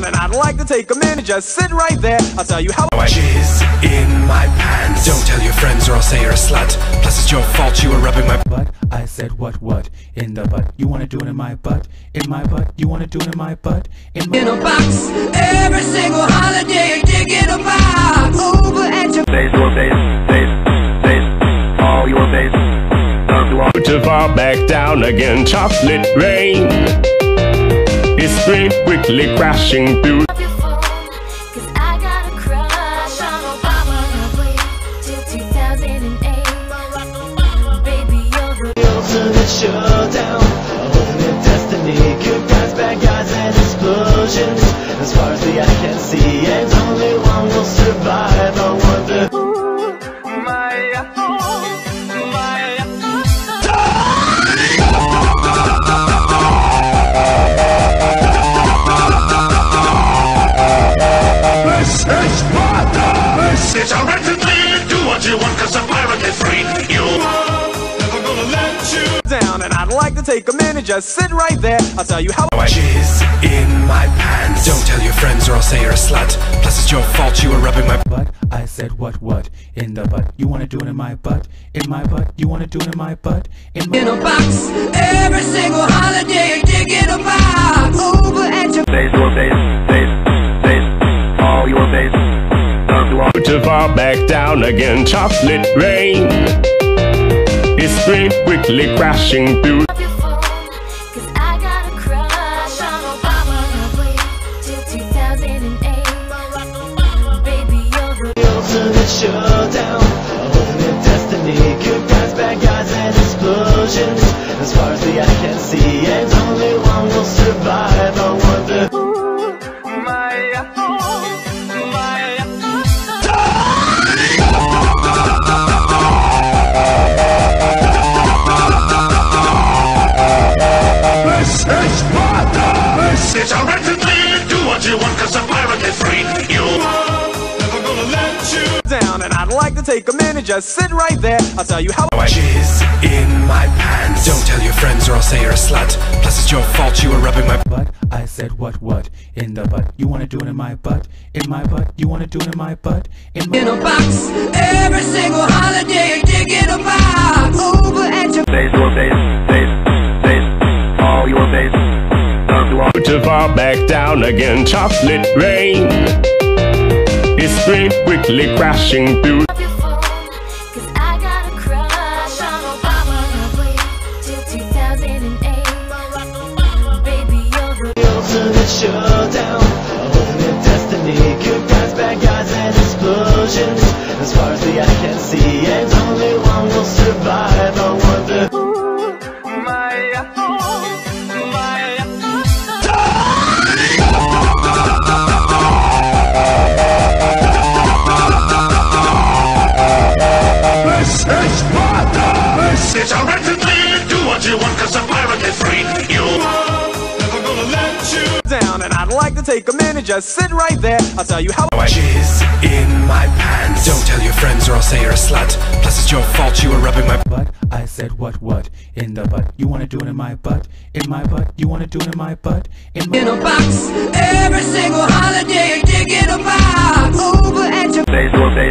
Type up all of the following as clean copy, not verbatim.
And I'd like to take a minute, just sit right there. I'll tell you how I jizz in my pants. Don't tell your friends or I'll say you're a slut. Plus it's your fault you were rubbing my butt. I said what in the butt? You wanna do it in my butt? In my butt? You wanna do it in my butt? In a box. Every single holiday, dig in a box. Over at your face, your face, all your face. To fall back down again, chocolate rain. It's spring quickly crashing through. Cause I got a crush on Obama. Wait till 2008. Baby, you're the ultimate showdown. Ultimate destiny. Good guys, bad guys, and explosions. As far as the eye can see, and only one will survive. I wonder who it's alright to do what you want, cause a pirate is free. You never gonna let you down. And I'd like to take a minute, just sit right there. I'll tell you how I jizz in my pants. Don't tell your friends or I'll say you're a slut. Plus it's your fault you were rubbing my butt. I said what in the butt? You wanna do it in my butt? In my butt? You wanna do it in my butt? In a box. Every single holiday, dig in a box. Over at your face, your face, all your face. To fall back down again, chocolate rain. It's spring quickly crashing through. Cause I got a crush on Obama. Wait till 2008. Baby, you're the ultimate showdown. Ultimate destiny. Good guys, bad guys, and explosions. As far as the eye can see, and only one will survive. I wonder who it's alright to do what you want, cause a pirate is free. You never gonna let you down. And I'd like to take a minute, just sit right there. I'll tell you how I jizz in my pants. Don't tell your friends or I'll say you're a slut. Plus it's your fault you were rubbing my butt. I said what in the butt? You wanna do it in my butt? In my butt? You wanna do it in my butt? in a box. Every single holiday, dig in a box. Over at your face, your face, all your face. To fall back down again, chocolate rain. It's spring quickly crashing through. Cause I got a crush on Obama. Wait till 2008. Baby, you're the ultimate showdown. Ultimate destiny. Good guys, bad guys, and explosions. As far as the eye can see, and only one will survive. I wonder who it's alright to do what you want, cause a pirate is free. You never gonna let you down. And I'd like to take a minute, just sit right there. I'll tell you how I jizz in my pants. Don't tell your friends or I'll say you're a slut. Plus it's your fault you were rubbing my butt. I said what in the butt? You wanna do it in my butt? In my butt? You wanna do it in my butt? in a box. Every single holiday, dig in a box. Over at your face, your face,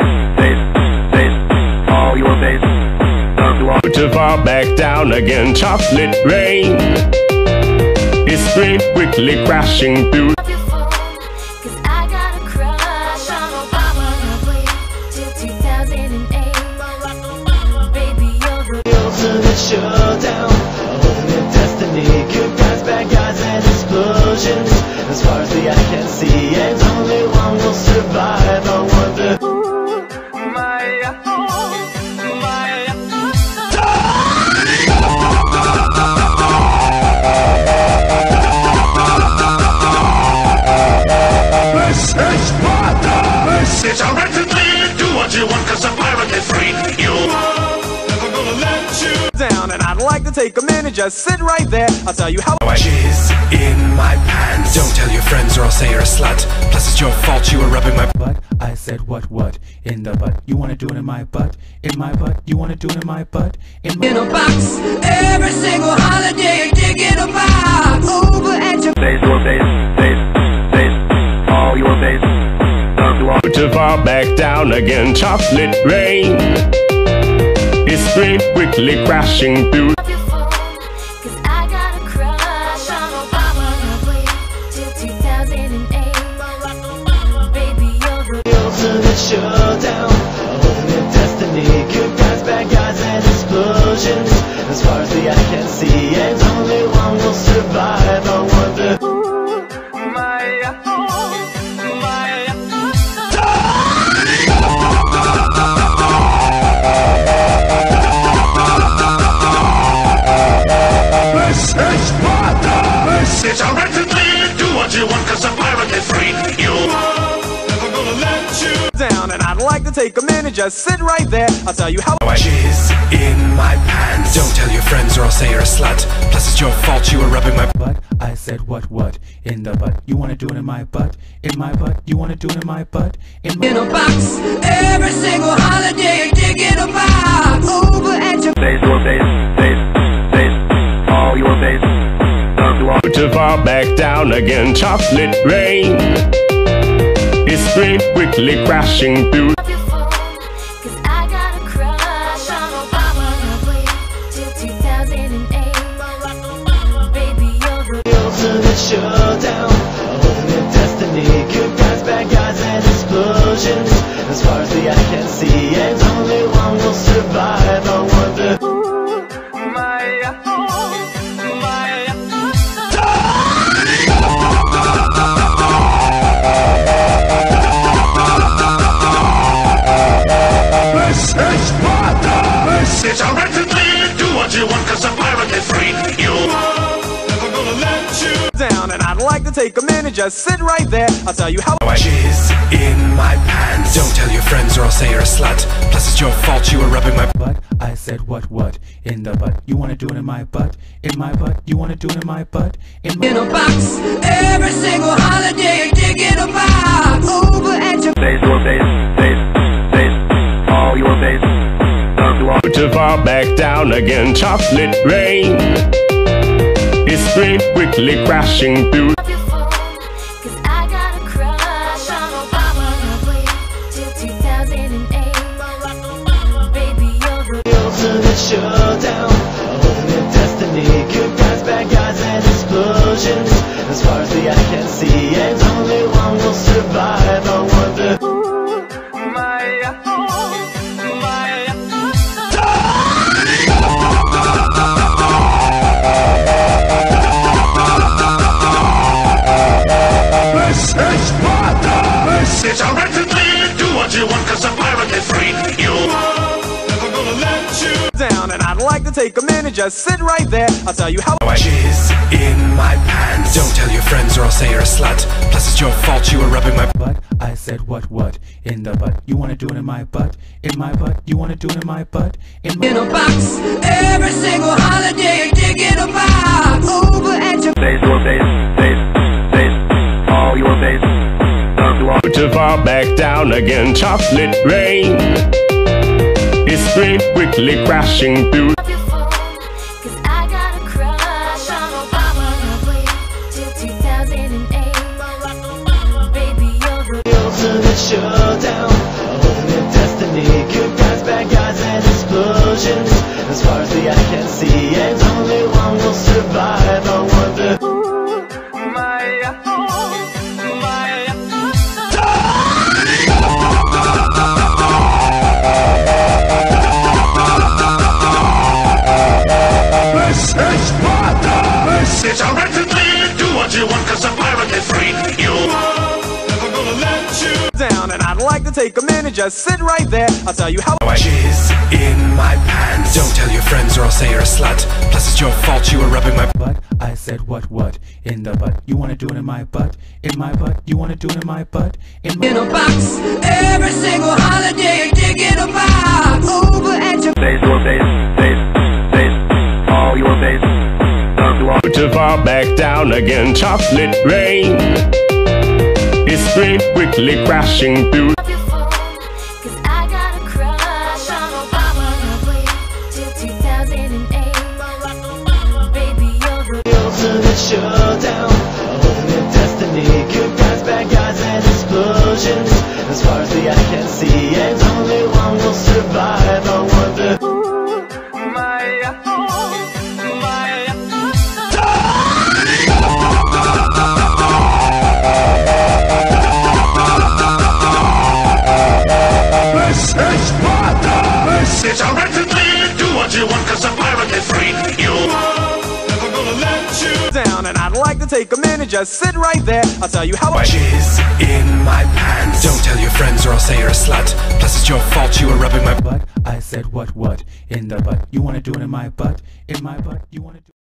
all your face. To fall back down again, chocolate rain. It's spring quickly crashing through. Cause I got a crush on Obama. Wait till 2008. Baby, you're the ultimate showdown. Ultimate destiny. Good guys, bad guys, and explosions. As far as the eye can see, and only one will survive. I wonder who it's alright to do what you want, cause a pirate is free. You never gonna let you down. And I'd like to take a minute, just sit right there. I'll tell you how I jizz in my pants. Don't tell your friends or I'll say you're a slut. Plus it's your fault you were rubbing my butt. I said what in the butt? You wanna do it in my butt? In my butt? You wanna do it in my butt? in a box. Every single holiday, dig in a box. Over at your face, your face, back down again. Chocolate rain is straight quickly crashing through. Up your phone, 'cause I got a crush on Obama. I'll wait till 2008. Baby, you're the ultimate showdown. A whole new destiny. Good guys, bad guys, and explosions. As far as the eye can see, and only one will survive. I wonder who. It's alright to leave, do what you want, 'cause a pirate is free. You never gonna let you Down, and I'd like to take a minute, just sit right there. I'll tell you how. I jizz in my pants. Don't tell your friends or I'll say you're a slut. Plus it's your fault you were rubbing my But I said what in the butt? You wanna do it in my butt? In my butt? You wanna do it in my butt? In a box, every single holiday, a dig in a box. Over at your Face your face, face, all your face. To fall back down again. Chocolate rain is straight quickly crashing through. Up your phone, 'cause I got a crush on Obama. I'll wait till 2008. Baby, you're the Ultimate showdown. A whole new destiny. Good guys, bad guys, and explosions. As far as the eye can see, and only one will survive. I wonder who. It's alright to leave, do what you want, 'cause a pirate is free. You never gonna let you Down, and I'd like to take a minute, just sit right there. I'll tell you how. I jizz in my pants. Don't tell your friends or I'll say you're a slut. Plus it's your fault you were rubbing my But I said what in the butt? You wanna do it in my butt? In my butt? You wanna do it in my butt? In in a box, every single holiday, a dig in a box. Over at your Face your face, face, all your face. To fall back down again. Chocolate rain is straight quickly crashing through. Up your phone, 'cause I got a crush on Obama. I'll wait till 2008. Baby, you're the Ultimate showdown. A whole new destiny. Good guys, bad guys, and explosions. As far as the eye can see, and only one will survive. I wonder who. It's alright to leave, do what you want, 'cause a pirate is free. You never gonna let you Down, and I'd like to take a minute, just sit right there. I'll tell you how. I jizz in my pants. Don't tell your friends or I'll say you're a slut. Plus it's your fault you were rubbing my But I said what in the butt? You wanna do it in my butt? In my butt? You wanna do it in my butt? In in a box, every single holiday, a dig in a box. Over at your Face your face, face, all your face. To fall back down again. Chocolate rain is straight quickly crashing through. Up your phone, 'cause I got a crush on Obama. I'll wait till 2008. Baby, you're the Ultimate showdown. A whole new destiny. Good guys, bad guys, and explosions. As far as the eye can see, and only one will survive. I wonder who. It's alright to leave, do what you want, 'cause a pirate is free. You never gonna let you Down, and I'd like to take a minute, just sit right there. I'll tell you how. I jizz in my pants. Don't tell your friends or I'll say you're a slut. Plus it's your fault you were rubbing my But I said what in the butt? You wanna do it in my butt? In my butt? You wanna do it in my butt? In in a box, every single holiday, a dig in a box. Over at your Face your face, face, all your face. To fall back down again. Chocolate rain is straight quickly crashing through. Up your phone, 'cause I got a crush on Obama. I'll wait till 2008. Baby, you're the Ultimate showdown. A whole new destiny. Good guys, bad guys, and explosions. As far as the eye can It's alright to do what you want, cause a pirate is free. You never gonna let you down, and I'd like to take a minute, just sit right there. I'll tell you how I Jizz in my pants. Don't tell your friends or I'll say you're a slut. Plus it's your fault you were rubbing my But I said what in the butt? You wanna do it in my butt? In my butt? You wanna do